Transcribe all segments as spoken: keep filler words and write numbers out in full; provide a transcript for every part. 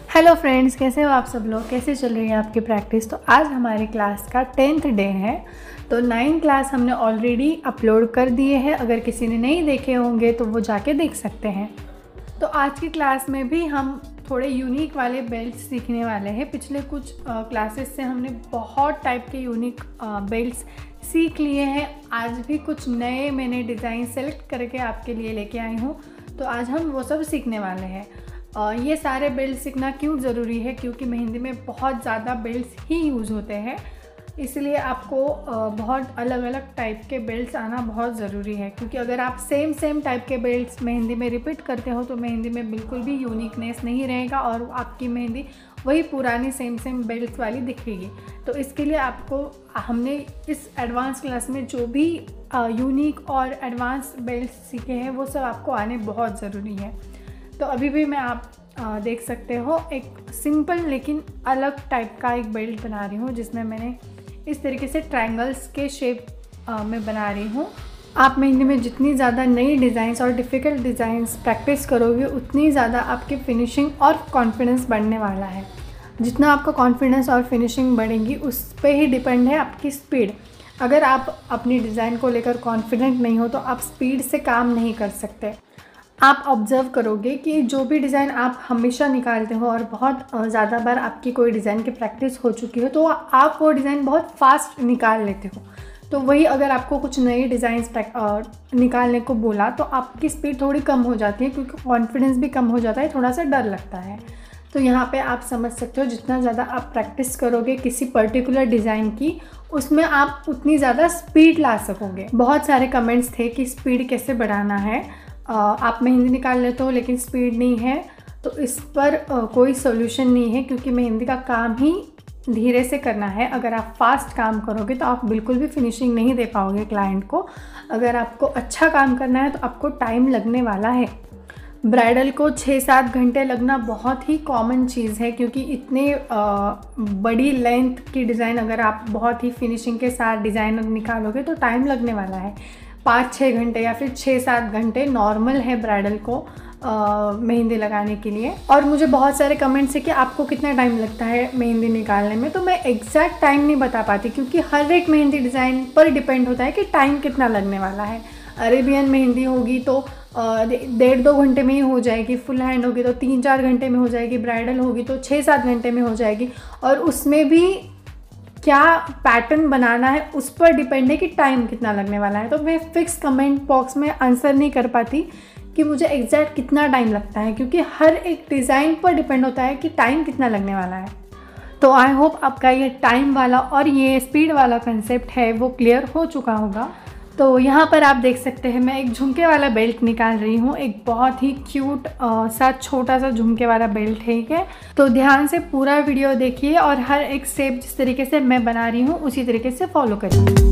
Hello friends, कैसे हो आप सब लोग? कैसे चल रही है आपकी प्रैक्टिस? तो आज हमारे क्लास का टेंथ डे है। तो नाइन क्लास हमने ऑलरेडी अपलोड कर दिए हैं। अगर किसी ने नहीं देखे होंगे तो वो जाके देख सकते हैं। तो आज की क्लास में भी हम थोड़े यूनिक वाले बेल्ट्स सीखने वाले हैं। पिछले कुछ क्लासेस से हमने बहुत टाइप के यूनिक बेल्ट्स सीख लिए हैं। आज भी कुछ नए मैंने डिज़ाइन सेलेक्ट करके आपके लिए लेके आई हूँ। तो आज हम वो सब सीखने वाले हैं। ये सारे बेल्ट सीखना क्यों ज़रूरी है? क्योंकि मेहंदी में बहुत ज़्यादा बेल्ट्स ही यूज़ होते हैं, इसलिए आपको बहुत अलग अलग टाइप के बेल्ट्स आना बहुत ज़रूरी है। क्योंकि अगर आप सेम सेम टाइप के बेल्ट्स मेहंदी में रिपीट करते हो तो मेहंदी में बिल्कुल भी यूनिकनेस नहीं रहेगा और आपकी मेहंदी वही पुरानी सेम सेम बेल्ट्स वाली दिखेगी। तो इसके लिए आपको हमने इस एडवांस क्लास में जो भी यूनिक और एडवांस बेल्ट्स सीखे हैं वो सब आपको आने बहुत ज़रूरी है। तो अभी भी मैं आप आ, देख सकते हो एक सिंपल लेकिन अलग टाइप का एक बेल्ट बना रही हूँ, जिसमें मैंने इस तरीके से ट्रायंगल्स के शेप आ, में बना रही हूँ। आप मेहंदी में जितनी ज़्यादा नई डिज़ाइंस और डिफ़िकल्ट डिज़ाइंस प्रैक्टिस करोगे उतनी ज़्यादा आपकी फिनिशिंग और कॉन्फिडेंस बढ़ने वाला है। जितना आपका कॉन्फिडेंस और फिनिशिंग बढ़ेगी उस पर ही डिपेंड है आपकी स्पीड। अगर आप अपनी डिज़ाइन को लेकर कॉन्फिडेंट नहीं हो तो आप स्पीड से काम नहीं कर सकते। आप ऑब्ज़र्व करोगे कि जो भी डिज़ाइन आप हमेशा निकालते हो और बहुत ज़्यादा बार आपकी कोई डिज़ाइन की प्रैक्टिस हो चुकी हो तो आप वो डिज़ाइन बहुत फास्ट निकाल लेते हो। तो वही अगर आपको कुछ नई डिज़ाइंस निकालने को बोला तो आपकी स्पीड थोड़ी कम हो जाती है, क्योंकि कॉन्फिडेंस भी कम हो जाता है, थोड़ा सा डर लगता है। तो यहाँ पे आप समझ सकते हो जितना ज़्यादा आप प्रैक्टिस करोगे किसी पर्टिकुलर डिज़ाइन की, उसमें आप उतनी ज़्यादा स्पीड ला सकोगे। बहुत सारे कमेंट्स थे कि स्पीड कैसे बढ़ाना है, आप मेहंदी निकाल लेते हो लेकिन स्पीड नहीं है। तो इस पर कोई सोल्यूशन नहीं है, क्योंकि मेहंदी का काम ही धीरे से करना है। अगर आप फास्ट काम करोगे तो आप बिल्कुल भी फिनिशिंग नहीं दे पाओगे क्लाइंट को। अगर आपको अच्छा काम करना है तो आपको टाइम लगने वाला है। ब्राइडल को छः सात घंटे लगना बहुत ही कॉमन चीज़ है, क्योंकि इतने बड़ी लेंथ की डिज़ाइन अगर आप बहुत ही फिनिशिंग के साथ डिज़ाइन निकालोगे तो टाइम लगने वाला है। पाँच छः घंटे या फिर छः सात घंटे नॉर्मल है ब्राइडल को मेहंदी लगाने के लिए। और मुझे बहुत सारे कमेंट्स है कि आपको कितना टाइम लगता है मेहंदी निकालने में। तो मैं एग्जैक्ट टाइम नहीं बता पाती, क्योंकि हर एक मेहंदी डिज़ाइन पर डिपेंड होता है कि टाइम कितना लगने वाला है। अरेबियन मेहंदी होगी तो डेढ़ दो घंटे में ही हो जाएगी, फुल हैंड होगी तो तीन चार घंटे में हो जाएगी, ब्राइडल होगी तो छः सात घंटे में हो जाएगी। और उसमें भी क्या पैटर्न बनाना है उस पर डिपेंड है कि टाइम कितना लगने वाला है। तो मैं फिक्स कमेंट बॉक्स में आंसर नहीं कर पाती कि मुझे एग्जैक्ट कितना टाइम लगता है, क्योंकि हर एक डिज़ाइन पर डिपेंड होता है कि टाइम कितना लगने वाला है। तो आई होप आपका ये टाइम वाला और ये स्पीड वाला कंसेप्ट है वो क्लियर हो चुका होगा। तो यहाँ पर आप देख सकते हैं मैं एक झुमके वाला बेल्ट निकाल रही हूँ। एक बहुत ही क्यूट सा छोटा सा झुमके वाला बेल्ट है, ठीक है। तो ध्यान से पूरा वीडियो देखिए और हर एक स्टेप जिस तरीके से मैं बना रही हूँ उसी तरीके से फॉलो करिए।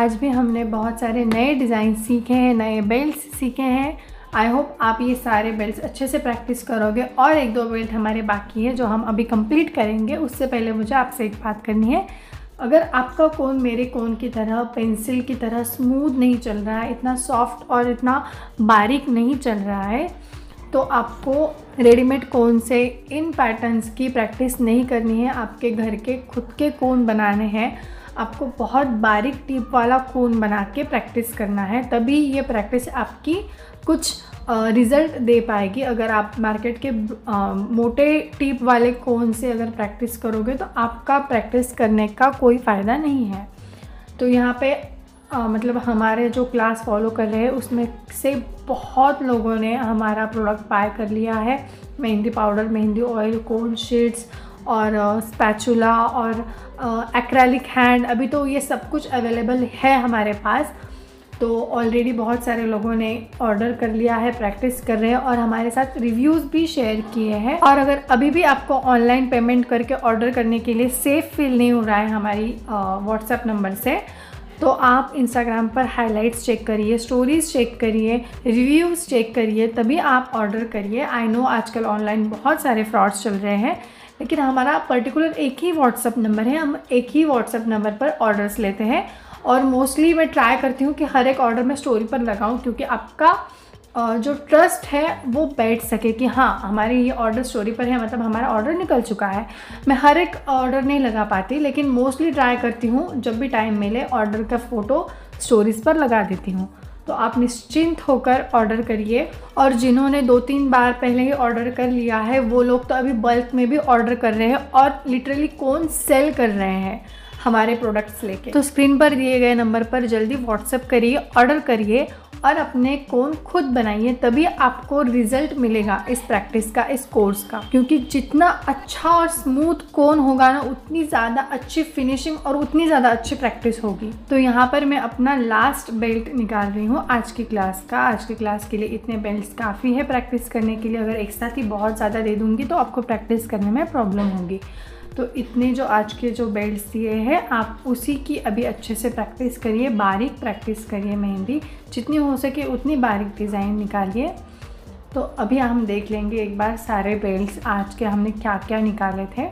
आज भी हमने बहुत सारे नए डिज़ाइन सीखे हैं, नए बेल्ट्स सीखे हैं। आई होप आप ये सारे बेल्ट्स अच्छे से प्रैक्टिस करोगे। और एक दो बेल्ट हमारे बाकी है जो हम अभी कंप्लीट करेंगे। उससे पहले मुझे आपसे एक बात करनी है, अगर आपका कोन मेरे कोन की तरह पेंसिल की तरह स्मूथ नहीं चल रहा है, इतना सॉफ्ट और इतना बारीक नहीं चल रहा है, तो आपको रेडीमेड कोन से इन पैटर्न्स की प्रैक्टिस नहीं करनी है। आपके घर के खुद के कोन बनाने हैं। आपको बहुत बारीक टिप वाला कोन बना के प्रैक्टिस करना है, तभी ये प्रैक्टिस आपकी कुछ रिज़ल्ट दे पाएगी। अगर आप मार्केट के आ, मोटे टिप वाले कोन से अगर प्रैक्टिस करोगे तो आपका प्रैक्टिस करने का कोई फ़ायदा नहीं है। तो यहाँ पे आ, मतलब हमारे जो क्लास फॉलो कर रहे हैं उसमें से बहुत लोगों ने हमारा प्रोडक्ट बाय कर लिया है। Mehndi powder, mehndi oil, cone sheets और स्पैचुला और एक्रेलिक हैंड, अभी तो ये सब कुछ अवेलेबल है हमारे पास। तो ऑलरेडी बहुत सारे लोगों ने ऑर्डर कर लिया है, प्रैक्टिस कर रहे हैं और हमारे साथ रिव्यूज़ भी शेयर किए हैं। और अगर अभी भी आपको ऑनलाइन पेमेंट करके ऑर्डर करने के लिए सेफ़ फील नहीं हो रहा है हमारी व्हाट्सएप नंबर से, तो आप इंस्टाग्राम पर हाइलाइट्स चेक करिए, स्टोरीज़ चेक करिए, रिव्यूज़ चेक करिए, तभी आप ऑर्डर करिए। आई नो आजकल ऑनलाइन बहुत सारे फ्रॉड्स चल रहे हैं, लेकिन हमारा पर्टिकुलर एक ही व्हाट्सएप नंबर है। हम एक ही व्हाट्सएप नंबर पर ऑर्डर्स लेते हैं और मोस्टली मैं ट्राई करती हूँ कि हर एक ऑर्डर मैं स्टोरी पर लगाऊँ, क्योंकि आपका जो ट्रस्ट है वो बैठ सके कि हाँ हमारे ये ऑर्डर स्टोरी पर है, मतलब हमारा ऑर्डर निकल चुका है। मैं हर एक ऑर्डर नहीं लगा पाती, लेकिन मोस्टली ट्राई करती हूँ जब भी टाइम मिले ऑर्डर का फ़ोटो स्टोरीज़ पर लगा देती हूँ। तो आप निश्चिंत होकर ऑर्डर करिए। और जिन्होंने दो तीन बार पहले ही ऑर्डर कर लिया है वो लोग तो अभी बल्क में भी ऑर्डर कर रहे हैं और लिटरली कौन सेल कर रहे हैं हमारे प्रोडक्ट्स लेके। तो स्क्रीन पर दिए गए नंबर पर जल्दी व्हाट्सएप करिए, ऑर्डर करिए और अपने कोन खुद बनाइए, तभी आपको रिजल्ट मिलेगा इस प्रैक्टिस का, इस कोर्स का। क्योंकि जितना अच्छा और स्मूथ कोन होगा ना, उतनी ज़्यादा अच्छी फिनिशिंग और उतनी ज़्यादा अच्छी प्रैक्टिस होगी। तो यहाँ पर मैं अपना लास्ट बेल्ट निकाल रही हूँ आज की क्लास का। आज की क्लास के लिए इतने बेल्ट्स काफ़ी है प्रैक्टिस करने के लिए। अगर एक साथ ही बहुत ज़्यादा दे दूँगी तो आपको प्रैक्टिस करने में प्रॉब्लम होगी। तो इतने जो आज के जो बेल्ट्स दिए हैं आप उसी की अभी अच्छे से प्रैक्टिस करिए, बारीक प्रैक्टिस करिए। मेहंदी जितनी हो सके उतनी बारीक डिज़ाइन निकालिए। तो अभी हम देख लेंगे एक बार सारे बेल्ट्स आज के हमने क्या क्या निकाले थे।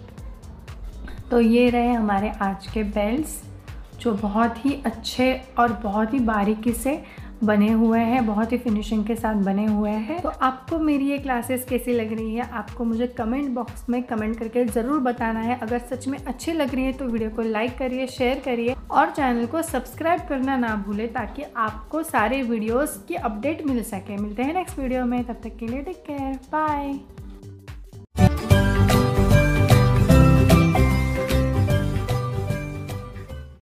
तो ये रहे हमारे आज के बेल्ट्स जो बहुत ही अच्छे और बहुत ही बारीकी से बने हुए हैं, बहुत ही फिनिशिंग के साथ बने हुए हैं। तो आपको मेरी ये क्लासेस कैसी लग रही है आपको मुझे कमेंट बॉक्स में कमेंट करके ज़रूर बताना है। अगर सच में अच्छी लग रही है तो वीडियो को लाइक करिए, शेयर करिए और चैनल को सब्सक्राइब करना ना भूलें, ताकि आपको सारे वीडियोस की अपडेट मिल सके। मिलते हैं नेक्स्ट वीडियो में, तब तक के लिए टेक केयर, बाय।